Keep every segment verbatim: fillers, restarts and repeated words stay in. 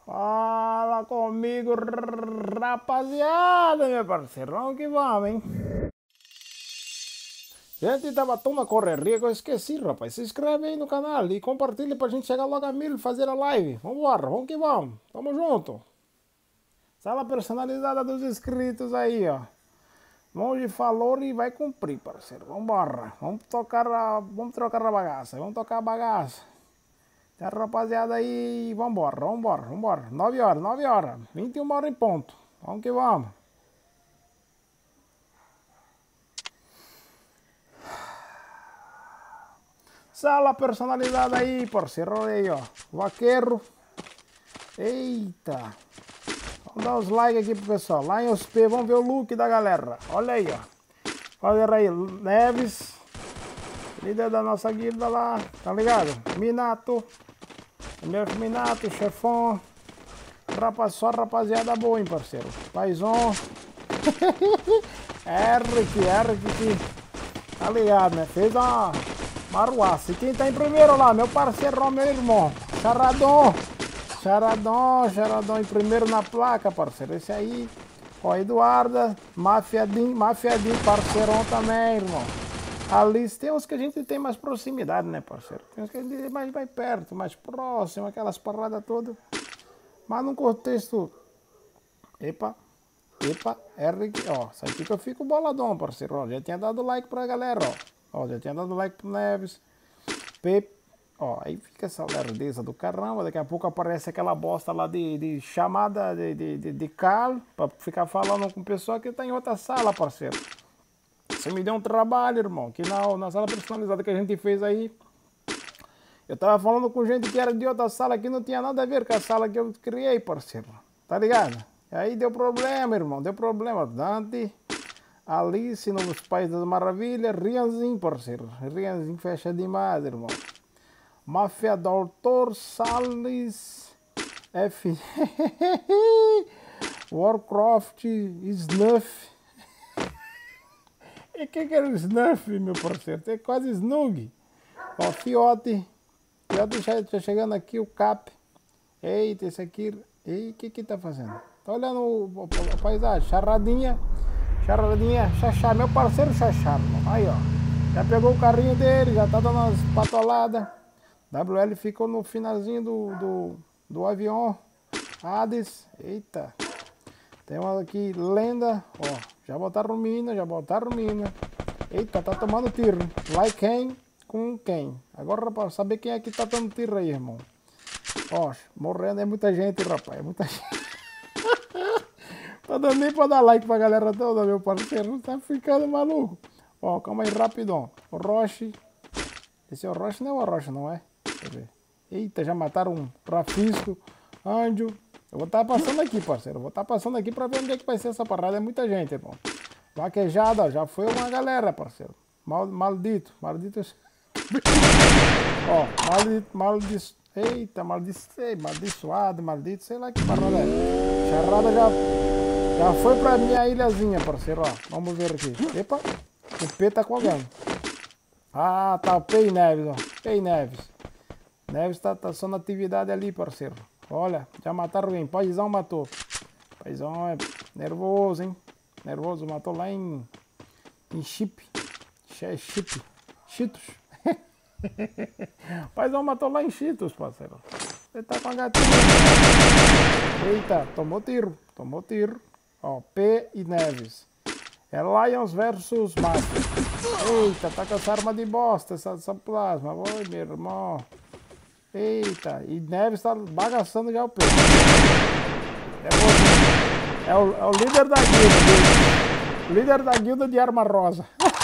Fala comigo, rapaziada, meu parceiro. Vamos que vamos, hein? Gente, tava tão na correria que eu esqueci, rapaz. Se inscreve aí no canal e compartilha pra gente chegar logo a mil e fazer a live. Vambora, vamos que vamos. Tamo junto. Sala personalizada dos inscritos aí, ó. Monge falou e vai cumprir, parceiro. Vambora. Vamos tocar a... Vamos trocar a bagaça. Vamos tocar a bagaça. Tem a rapaziada aí, vambora, vambora, vambora. nove horas, nove horas, vinte e uma horas em ponto. Vamos que vamos. Sala personalizada aí, parceiro, olha aí, ó. Vaqueiro. Eita. Vamos dar os likes aqui pro pessoal. Lá em Osp, vamos ver o look da galera. Olha aí, ó. Olha aí, Neves. Líder da nossa guilda lá, tá ligado? Minato. M F Minato, chefão. Rapaz, só rapaziada boa, hein, parceiro. Paizão. Eric, Eric. Tá ligado, né? Fez uma maruaça. E quem tá em primeiro lá? Meu parceiro, meu irmão. Charadão. Charadão, Charadão em primeiro na placa, parceiro. Esse aí. Ó, Eduarda. Mafiadinho, Mafiadinho, parceirão também, irmão. Ali tem uns que a gente tem mais proximidade, né, parceiro? Tem uns que a gente tem mais, mais perto, mais próximo, aquelas paradas todas. Mas num contexto... Epa, epa, Eric, ó. Isso aqui que eu fico boladão, parceiro. Ó, já tinha dado like pra galera, ó. Ó, já tinha dado like pro Neves. Pepe, ó. Aí fica essa lerdeza do caramba. Daqui a pouco aparece aquela bosta lá de, de chamada de, de, de, de calo. Pra ficar falando com o pessoal que tá em outra sala, parceiro. Você me deu um trabalho, irmão, que na, na sala personalizada que a gente fez aí, eu tava falando com gente que era de outra sala que não tinha nada a ver com a sala que eu criei, parceiro. Tá ligado? E aí deu problema, irmão, deu problema. Dante, Alice, nos Países das Maravilhas, Rianzinho, parceiro. Rianzinho fecha demais, irmão. Máfia Doutor Salles, F... Warcraft, Snuff. E que que era o Snuff, meu parceiro? Tem quase Snug. Ó, Fiote. Fiote já, já chegando aqui, o Cap. Eita, esse aqui... Ei, o que que tá fazendo? Tá olhando o, o, o paisagem. Charadinha. Charadinha. Xaxá, meu parceiro Xaxá. Aí, ó. Já pegou o carrinho dele, já tá dando umas patoladas. W L ficou no finalzinho do, do, do avião. Hades. Eita. Tem uma aqui, Lenda. Ó. Já botaram mina, já botaram mina. Eita, tá tomando tiro. Like quem? Com quem? Agora, para saber quem é que tá dando tiro aí, irmão. Ó, morrendo é muita gente, rapaz. É muita gente. Tá dando nem pra dar like pra galera toda, meu parceiro. Tá ficando maluco. Ó, calma aí, rapidão. O Roche. Esse é o Roche, não é o Roche, não é? Deixa eu ver. Eita, já mataram um Rafisco. Anjo. Eu vou estar passando aqui, parceiro. Eu vou estar passando aqui pra ver onde é que vai ser essa parada. É muita gente, irmão. Vaquejada, já foi uma galera, parceiro. Mal, maldito, maldito. Ó, maldito, maldito. Eita, maldito, maldiçoado, maldito, sei lá que parada é. Charrada já, já foi pra minha ilhazinha, parceiro, ó. Vamos ver aqui. Epa, o P tá com alguém. Ah, tá o P e Neves, ó. P e Neves. Neves tá, tá só na atividade ali, parceiro. Olha, já mataram alguém. Paizão matou. Paizão é nervoso, hein? Nervoso, matou lá em... Em Chip. Chip. Cheetos. Paizão matou lá em Cheetos, parceiro. Ele tá com a gatinha. Eita, tomou tiro. Tomou tiro. Ó, P e Neves. É Lions versus Mafia. Eita, tá com essa arma de bosta, essa, essa plasma. Oi, meu irmão. Eita, e Neves tá bagaçando já o peito. É o, é o, é o líder da guilda. Líder da guilda de arma rosa.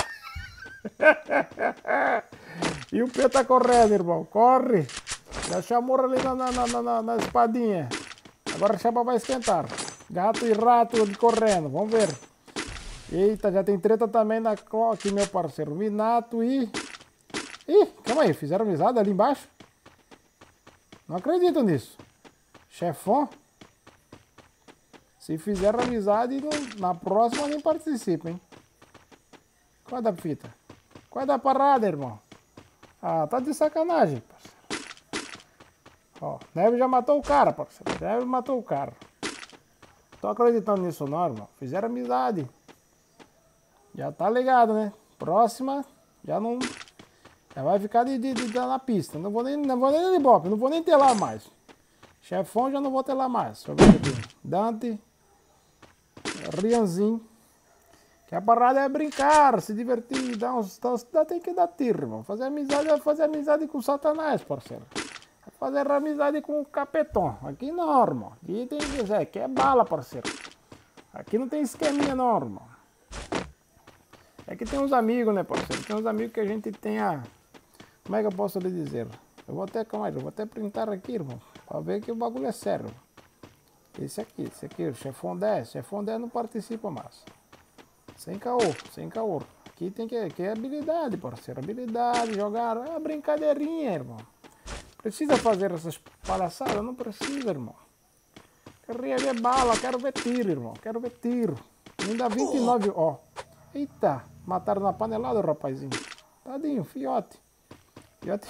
E o P tá correndo, irmão. Corre. Já chamou ali na, na, na, na, na espadinha. Agora chama pra esquentar. Gato e rato ali correndo. Vamos ver. Eita, já tem treta também na clock, meu parceiro. Minato e... Ih, calma aí. Fizeram amizade ali embaixo? Não acredito nisso. Chefão. Se fizer amizade, na próxima nem participa, hein? Qual é da fita? Qual é da parada, irmão? Ah, tá de sacanagem, parceiro. Ó, Neve já matou o cara, parceiro. Neve matou o cara. Tô acreditando nisso não, irmão. Fizeram amizade. Já tá ligado, né? Próxima, já não... Já vai ficar de, de, de, de na pista. Não vou nem, não vou nem de Ibope, não vou nem ter lá mais. Chefão já não vou ter lá mais. Deixa eu ver aqui. Dante. Rianzinho. Que a parada é brincar, se divertir, dar uns... Dá, tem que dar tiro, irmão. Fazer amizade é fazer amizade com Satanás, parceiro. É fazer amizade com o capetão. Aqui não, irmão. Aqui tem que dizer, aqui é bala, parceiro. Aqui não tem esqueminha não, irmão. É que tem uns amigos, né, parceiro? Tem uns amigos que a gente tem a... Como é que eu posso lhe dizer? Eu vou até, calma aí, eu vou até printar aqui, irmão. Pra ver que o bagulho é sério. Esse aqui, esse aqui, o Chefão dez. Chefão dez não participa mais. Sem caô, sem caô. Aqui tem que, que é habilidade, parceiro. Habilidade, jogar, é brincadeirinha, irmão. Precisa fazer essas palhaçadas? Não precisa, irmão. Queria ver bala, quero ver tiro, irmão. Quero ver tiro. Ainda vinte e nove, ó. Eita, mataram na panelada, rapazinho. Tadinho, fiote. Fiote.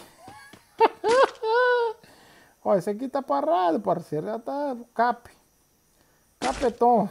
Ó, esse aqui tá parado, parceiro. Já tá cap. Capeton.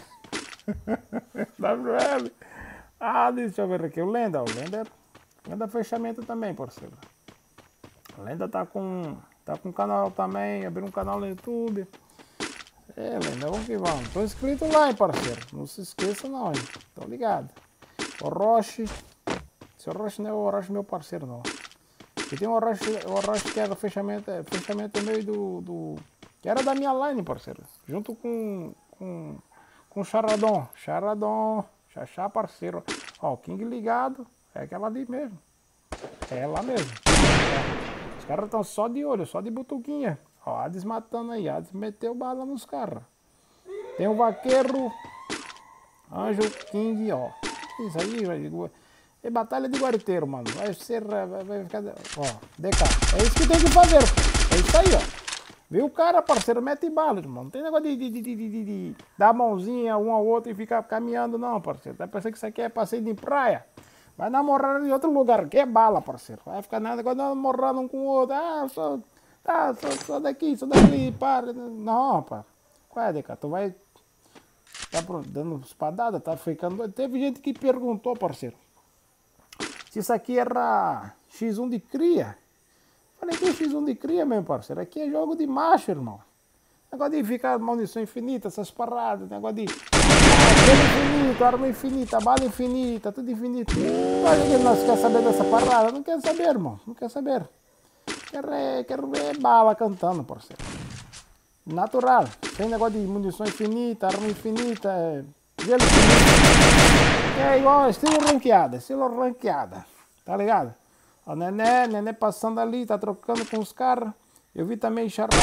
W L. Ah, deixa eu ver aqui. O Lenda, o Lenda. Lenda fechamento também, parceiro. A Lenda tá com. Tá com canal também. Abriu um canal no YouTube. É, Lenda, vamos que vamos. Tô inscrito lá, hein, parceiro. Não se esqueça não, hein. Tô ligado. O Orochi. Esse Orochi não é o Orochi meu parceiro, não. E tem o Orochi, o Orochi que era fechamento, fechamento meio do, do... Que era da minha line, parceiro. Junto com... Com, com o Charadon. Charadon. Xaxá, parceiro. Ó, o King ligado. É aquela ali mesmo. É ela mesmo. É. Os caras estão só de olho, só de butuquinha. Ó, Hades matando aí. Hades meteu bala nos caras. Tem o Vaqueiro. Anjo, King, ó. Isso aí, velho. É batalha de guariteiro, mano. Vai ser... Vai, vai ficar... Ó, D K. É isso que tem que fazer. É isso aí, ó. Viu o cara, parceiro? Mete bala, irmão. Não tem negócio de, de, de, de, de, de dar a mãozinha um ao outro e ficar caminhando, não, parceiro. Tá pensando que isso aqui é passeio de praia? Vai namorar em outro lugar, que é bala, parceiro. Vai ficar nada, agora namorar um com o outro. Ah, eu sou... Ah, sou, sou daqui, sou daqui, para. Não, pá. Qual é, D K? Tu vai... Tá dando espadada, tá ficando... Teve gente que perguntou, parceiro, se isso aqui era X um de cria. Falei, que X um de cria, meu parceiro? Aqui é jogo de macho, irmão. Negócio de ficar munição infinita, essas paradas, negócio de... Ah, infinito, arma infinita, bala infinita, tudo infinito. Mas ninguém não quer saber dessa parada, não quer saber, irmão, não quer saber. Quero, quero ver bala cantando, parceiro. Natural, sem negócio de munição infinita, arma infinita, gelo infinito. É igual, estilo ranqueada, estilo ranqueada, tá ligado? O Nené, Nené passando ali, tá trocando com os caras. Eu vi também Charlatão.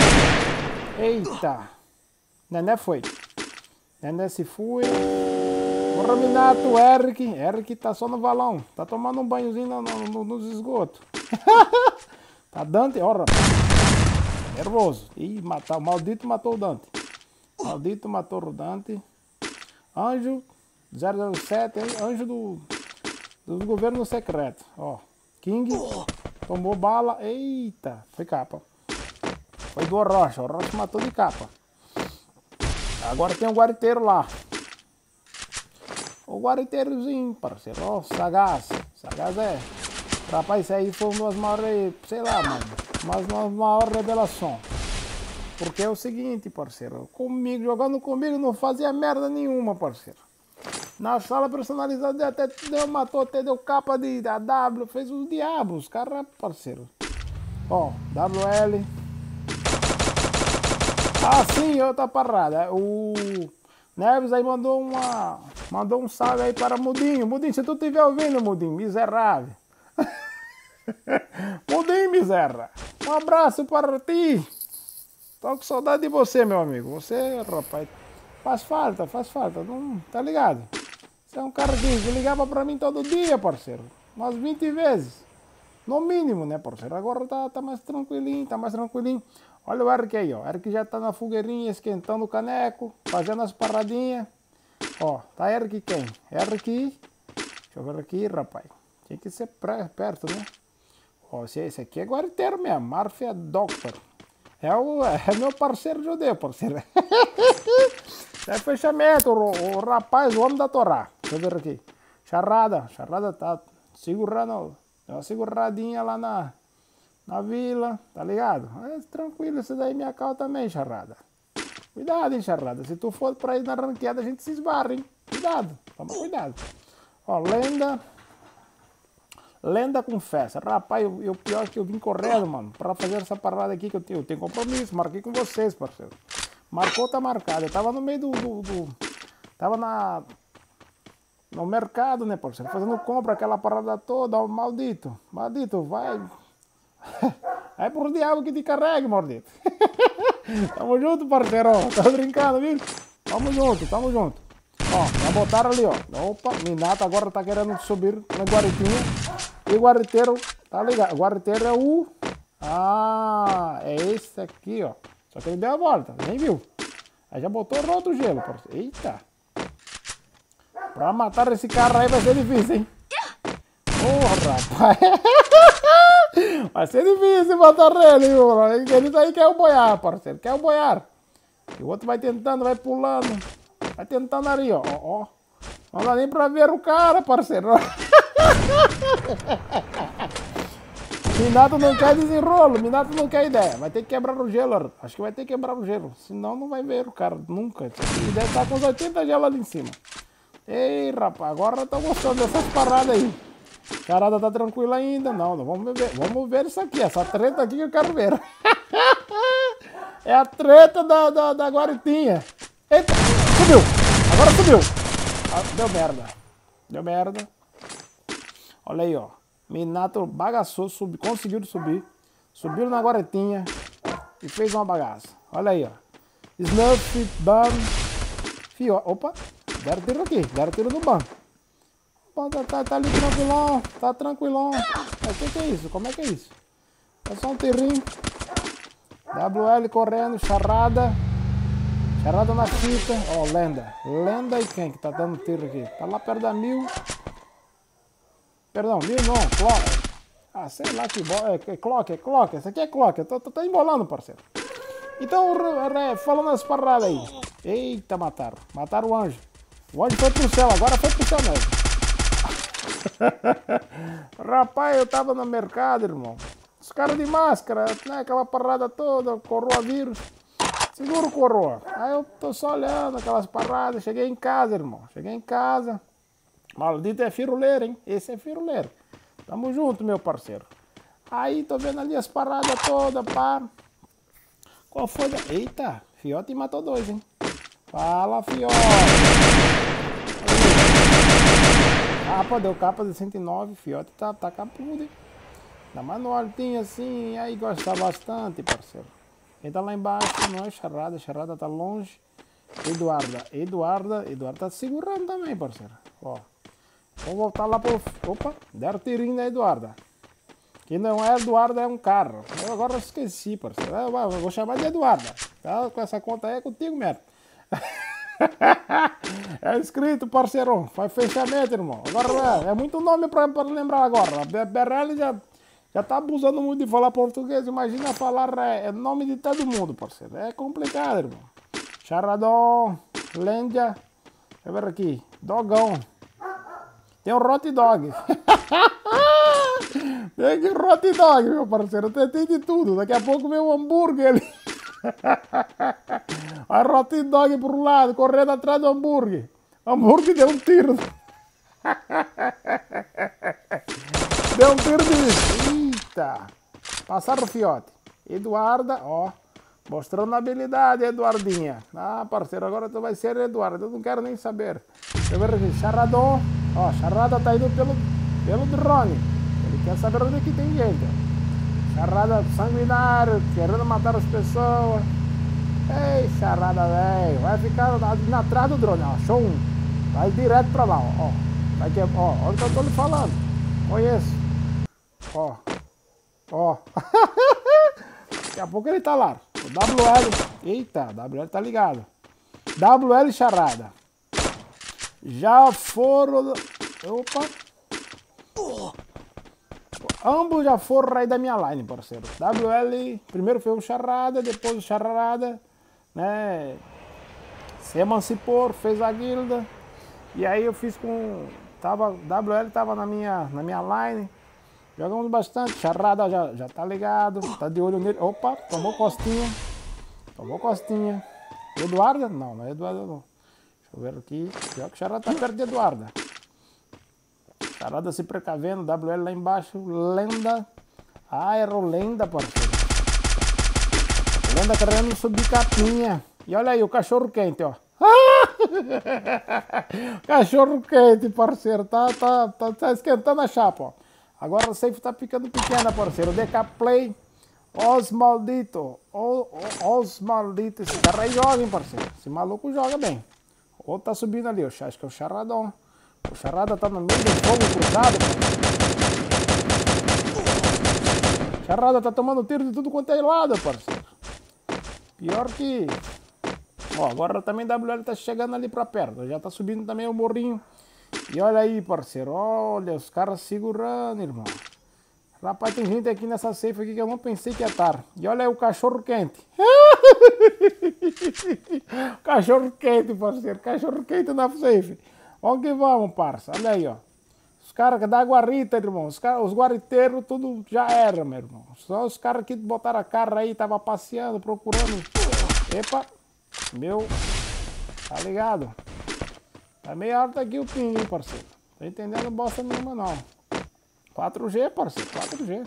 Eita, Nené foi. Nené se foi. O Raminato, Eric, Eric tá só no valão, tá tomando um banhozinho no, no, no, nos esgotos. Tá Dante, ó, rapaz. Nervoso. Ih, matar, o maldito matou o Dante. Maldito matou o Dante. Anjo zero zero sete, anjo do, do governo secreto. Ó, King tomou bala. Eita, foi capa. Foi do Orochi. O Orochi matou de capa. Agora tem o guariteiro lá. O guariteirozinho, parceiro. Ó, Sagaz. Sagaz é. Rapaz, isso aí foi uma das maiores, sei lá, mano, mas uma maior revelação. Porque é o seguinte, parceiro, comigo, jogando comigo não fazia merda nenhuma, parceiro. Na sala personalizada até deu, matou, até deu capa de A W, fez os diabos, cara, parceiro. Ó, W L. Ah, sim, outra parada. O Neves aí mandou uma, mandou um salve aí para Mudinho. Mudinho, se tu estiver ouvindo, Mudinho, miserável. Mudinho, miséria. Um abraço para ti. Tô com saudade de você, meu amigo. Você, rapaz, faz falta, faz falta. Não, tá ligado? Você é um cara que ligava pra mim todo dia, parceiro. Umas vinte vezes. No mínimo, né, parceiro? Agora tá, tá mais tranquilinho, tá mais tranquilinho. Olha o Eric aí, ó. O Eric já tá na fogueirinha, esquentando o caneco, fazendo as paradinhas. Ó, tá Eric quem? Eric. Deixa eu ver aqui, rapaz. Tem que ser perto, né? Ó, esse, esse aqui é guariteiro mesmo, Mafia Doctor. É o é meu parceiro judeu, parceiro. É fechamento, o, o rapaz, o homem da Torá. Deixa eu ver aqui. Charrada, Charrada tá segurando, deu uma seguradinha lá na, na vila, tá ligado? É tranquilo, isso daí minha cal também, Charrada. Cuidado, hein, Charrada. Se tu for pra ir na ranqueada, a gente se esbarra, hein? Cuidado, toma cuidado. Ó, lenda. Lenda com festa. Rapaz, e o pior é que eu vim correndo, mano, pra fazer essa parada aqui que eu tenho. Eu tenho compromisso, marquei com vocês, parceiro. Marcou, tá marcado. Eu tava no meio do... do, do tava na... no mercado, né, parceiro? Fazendo compra, aquela parada toda, ó, maldito. Maldito, vai... É por diabo que te carregue, maldito. Tamo junto, parceiro. Tá brincando, viu? Tamo junto, tamo junto. Ó, já botaram ali, ó. Opa, Minato agora tá querendo subir na guaritinha. E o guariteiro, tá ligado? O guariteiro é o... Ah, é esse aqui, ó. Só que ele deu a volta, nem viu. Aí já botou outro gelo, parceiro. Eita. Pra matar esse cara aí vai ser difícil, hein? Porra, rapaz. Vai ser difícil matar ele, viu? Ele aí quer o boiar, parceiro. Quer o boiar. E o outro vai tentando, vai pulando. Vai tentando ali, ó. Ó, ó. Não dá nem pra ver o cara, parceiro. Minato não quer desenrolo, Minato não quer ideia. Vai ter que quebrar o gelo. Acho que vai ter que quebrar o gelo. Senão não vai ver o cara nunca. Ele deve estar com os oitenta gelos ali em cima. Ei, rapaz, agora eu tô gostando dessas paradas aí. Carada tá tranquila ainda. Não, não, vamos ver. Vamos ver isso aqui. Essa treta aqui que eu quero ver. É a treta da, da, da guaritinha. Eita, subiu. Agora subiu. Ah, deu merda. Deu merda. Olha aí, ó. Minato bagaçou, subi, conseguiu subir. Subiu na guaritinha e fez uma bagaça. Olha aí, ó. Snuff, Bam. Fio, opa. Deram tiro aqui. Deram tiro no banco. Tá, tá, tá ali tranquilão. Tá tranquilão. O que, que é isso? Como é que é isso? É só um tirinho. W L correndo, charrada. Charrada na fita. Ó, lenda. Lenda e quem que tá dando tiro aqui? Tá lá perto da mil. Perdão, mil não, clock. Ah, sei lá que bola. É, é clock, é clock. Essa aqui é clock. Eu tô, tô, tô embolando, parceiro. Então, falando as paradas aí. Eita, mataram. Mataram o anjo. O anjo foi pro céu, agora foi pro céu mesmo. Rapaz, eu tava no mercado, irmão. Os caras de máscara, né? Aquela parada toda, coroa vírus. Segura o coroa. Aí eu tô só olhando aquelas paradas. Cheguei em casa, irmão. Cheguei em casa. Maldito é firuleiro, hein? Esse é firuleiro. Tamo junto, meu parceiro. Aí tô vendo ali as paradas todas, pá. Qual foi? Da... Eita, Fiote matou dois, hein? Fala, Fiote. Capa, deu capa de cento e nove. Fiote tá, tá capudo, hein? Dá mais no altinho assim, aí gosta bastante, parceiro. Quem tá lá embaixo não é Charrada, Charrada tá longe. Eduarda, Eduarda, Eduarda tá segurando também, parceiro. Ó. Vou voltar lá pro... Opa, deram tirinho na Eduarda. Que não é Eduarda, é um carro. Eu agora esqueci, parceiro. Eu vou chamar de Eduarda. Tá? Com essa conta aí é contigo mesmo. É escrito, parceiro. Faz fechamento, irmão. Agora é, é muito nome pra, pra lembrar agora. A Berrelli já, já tá abusando muito de falar português. Imagina falar é, é nome de todo mundo, parceiro. É complicado, irmão. Charradon, Lendia. Deixa eu ver aqui. Dogão. Tem um hot dog. Tem que hot dog, meu parceiro. Tem de tudo. Daqui a pouco vem um hambúrguer ali. Vai hot dog por um lado, correndo atrás do hambúrguer. O hambúrguer deu um tiro. Deu um tiro de... Eita. Passaram o Fiote. Eduarda, ó. Mostrando a habilidade, Eduardinha. Ah, parceiro, agora tu vai ser Eduardo. Eu não quero nem saber. Deixa eu ver aqui. Charradon. Ó, Charrada tá indo pelo, pelo drone. Ele quer saber onde é que tem gente. Charrada sanguinário, querendo matar as pessoas. Ei, Charrada, velho. Vai ficar na, atrás do drone, ó. Show um. Vai direto pra lá, ó. Vai que, ó, olha o que eu tô lhe falando. Conheço. Ó. Ó. Daqui a pouco ele tá lá. O W L. Eita, W L tá ligado. W L Charrada. Já foram... Opa. Ambos já foram aí da minha line, parceiro. W L, primeiro foi o Charada, depois o Charada, né? Se emancipou, fez a guilda. E aí eu fiz com... Tava, W L tava na minha, na minha line. Jogamos bastante. Charada já, já tá ligado. Tá de olho nele. Opa, tomou costinha. Tomou costinha. Eduarda? Não, não é Eduarda não. Deixa eu ver aqui. Pior que o Charada tá perto de Eduarda. Charada se precavendo. W L lá embaixo. Lenda. Aero Lenda, parceiro. Lenda querendo subir capinha. E olha aí o cachorro quente, ó. Cachorro quente, parceiro. Tá, tá, tá, tá esquentando a chapa, ó. Agora o safe tá ficando pequena, parceiro. D K Play. Os malditos. Os malditos. Esse cara aí joga, hein, parceiro. Esse maluco joga bem. Outro tá subindo ali, ó. Acho que é o Charadão. O Charada tá no meio do fogo cruzado, parceiro. Charada tá tomando tiro de tudo quanto é lado, parceiro. Pior que... Ó, agora também W L tá chegando ali pra perto. Já tá subindo também o morrinho. E olha aí, parceiro. Olha, os caras segurando, irmão. Rapaz, tem gente aqui nessa safe aqui que eu não pensei que ia estar. E olha aí o cachorro quente. Cachorro quente, parceiro. Cachorro quente na safe. Onde que vamos, parça? Olha aí, ó. Os caras que dá guarita, irmão. Os, cara, os guariteiros, tudo já era, meu irmão. Só os caras que botaram a cara aí, tava passeando, procurando. Epa. Meu. Tá ligado? Tá meio alto aqui o ping, hein, parceiro. Tô entendendo bosta nenhuma, não. quatro G, parceiro. quatro G.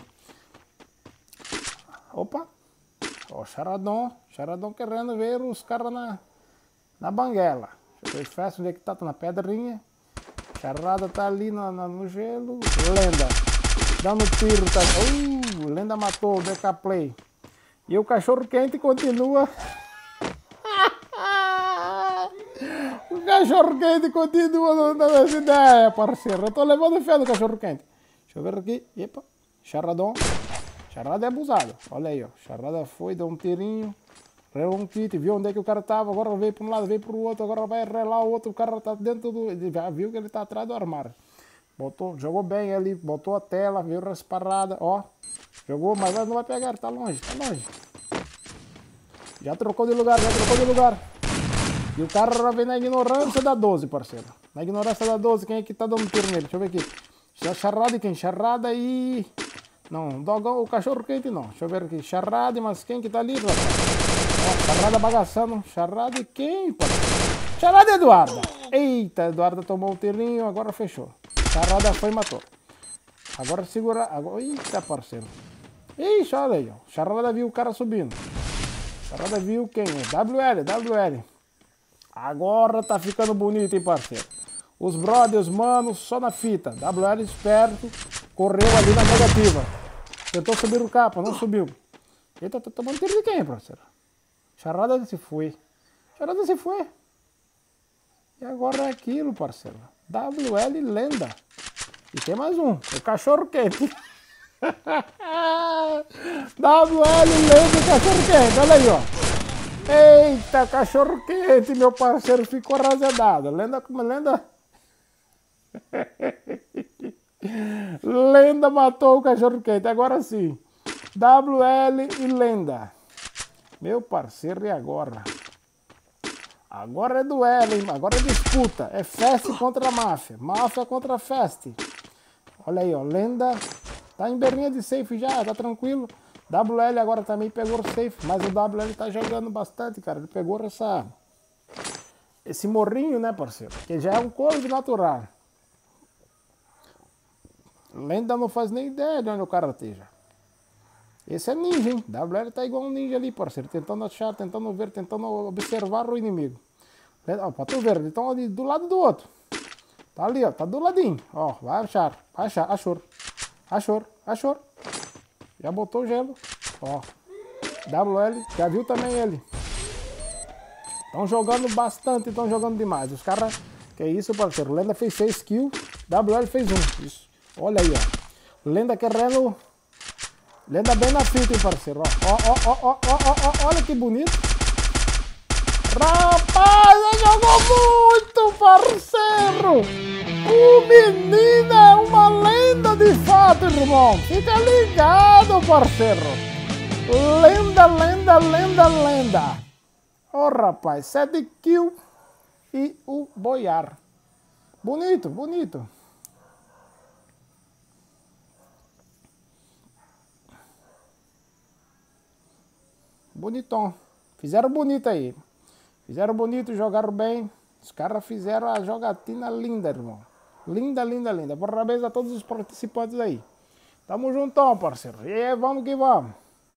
Opa. Ó, Charadão. Charadão querendo ver os caras na, na banguela. Deixa eu ver festa, onde é que tá? Tá na pedrinha. Charada tá ali na, na, no gelo. Lenda. Dando tiro. Tá... Uh, Lenda matou o D K Play. E o cachorro quente continua. O cachorro quente continua dando essa ideia, parceiro. Eu tô levando fé do cachorro quente. Deixa eu ver aqui. Epa. Charadão. Charada é abusado. Olha aí, ó. Charada foi, deu um tirinho. Relou um kit, viu onde é que o cara tava. Agora veio para um lado, veio para o outro. Agora vai relar o outro. O cara tá dentro do... Ele já viu que ele tá atrás do armário. Botou, jogou bem ali. Botou a tela, viu rasparada. Ó. Jogou, mas não vai pegar. Tá longe, tá longe. Já trocou de lugar, já trocou de lugar. E o cara vem na ignorância da doze, parceiro. Na ignorância da doze, quem é que tá dando tiro nele? Deixa eu ver aqui. Já Charada e quem? Charada e... Não, dogão, o cachorro quente não. Deixa eu ver aqui. Charada, mas quem que tá ali, rapaz? Ó, Charada bagaçando. Charada e quem, parceiro? Charada e Eduarda. Eita, Eduarda tomou o tirinho, agora fechou. Charada foi e matou. Agora segura... Agora... Eita, parceiro. Ixi, olha aí, ó. Charada viu o cara subindo. Charada viu quem? W L, W L. Agora tá ficando bonito, hein, parceiro? Os brothers, manos, só na fita. W L esperto, correu ali na negativa. Tentou subir o capa, não subiu. Eita, tá tomando tiro de quem, parceiro? Charada se foi. Charada se foi. E agora é aquilo, parceiro. W L Lenda. E tem mais um, o cachorro quente. W L Lenda e cachorro quente, olha aí, ó. Eita, cachorro quente, meu parceiro, ficou razedado. Lenda como lenda. Lenda matou o cachorro quente, agora sim. W L e Lenda. Meu parceiro, e agora? Agora é duelo, hein? Agora é disputa. É Fest contra a Máfia. Máfia contra Fest. Olha aí, ó. Lenda tá em beirinha de safe já, tá tranquilo. W L agora também pegou o safe, mas o W L tá jogando bastante, cara. Ele pegou essa... esse morrinho, né, parceiro? Que já é um corvo natural. Lenda não faz nem ideia de onde o cara esteja. Esse é ninja, hein? W L tá igual um ninja ali, parceiro. Tentando achar, tentando ver, tentando observar o inimigo. Ó, pra tu ver, eles estão ali do lado do outro. Tá ali, ó. Tá do ladinho. Ó, vai achar. Vai achar. Achou. Achou. Achou. Já botou o gelo. Ó. W L. Já viu também ele. Estão jogando bastante. Estão jogando demais. Os caras... Que isso, parceiro. Lenda fez seis kills. W L fez um. Isso. Olha aí, ó. Lenda querendo... Lenda bem na fita, hein, parceiro. Ó, ó, ó, ó, ó, ó, ó. Olha que bonito. Rapaz, ele jogou muito, parceiro. O menino é uma lenda de fato, irmão. Fica ligado, parceiro. Lenda, lenda, lenda, lenda. Ô, oh, rapaz, sete kills e o boiar. Bonito, bonito. Bonitão. Fizeram bonito aí. Fizeram bonito, jogaram bem. Os caras fizeram a jogatina linda, irmão. Linda, linda, linda. Parabéns a todos os participantes aí. Tamo juntão, parceiro. E vamos que vamos.